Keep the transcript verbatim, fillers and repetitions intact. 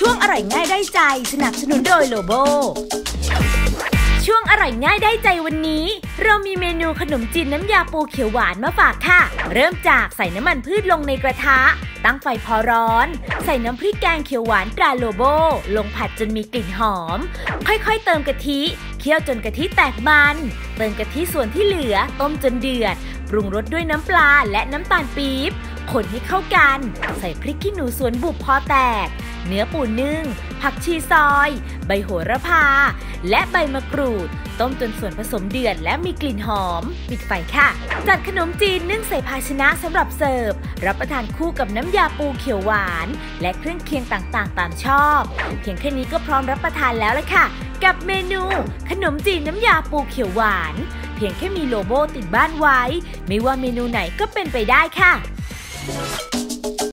ช่วงอร่อยง่ายได้ใจสนับสนุนโดยโลโบช่วงอร่อยง่ายได้ใจวันนี้เรามีเมนูขนมจีนน้ำยาปูเขียวหวานมาฝากค่ะเริ่มจากใส่น้ำมันพืชลงในกระทะตั้งไฟพอร้อนใส่น้ำพริกแกงเขียวหวานตราโลโบลงผัดจนมีกลิ่นหอมค่อยๆเติมกะทิเคี่ยวจนกะทิแตกมันเติมกะทิส่วนที่เหลือต้มจนเดือดปรุงรสด้วยน้ำปลาและน้ำตาลปี๊บคนให้เข้ากันใส่พริกขี้หนูสวนบุบพอแตกเนื้อปูนึ่งผักชีซอยใบโหระพาและใบมะกรูดต้มจนส่วนผสมเดือดและมีกลิ่นหอมปิดไฟค่ะจัดขนมจีนนึ่งใส่ภาชนะสำหรับเสิร์ฟรับประทานคู่กับน้ำยาปูเขียวหวานและเครื่องเคียงต่างๆตามชอบเพียงแค่นี้ก็พร้อมรับประทานแล้วละค่ะกับเมนูขนมจีนน้ำยาปูเขียวหวานเพียงแค่มีโลโบติดบ้านไว้ไม่ว่าเมนูไหนก็เป็นไปได้ค่ะ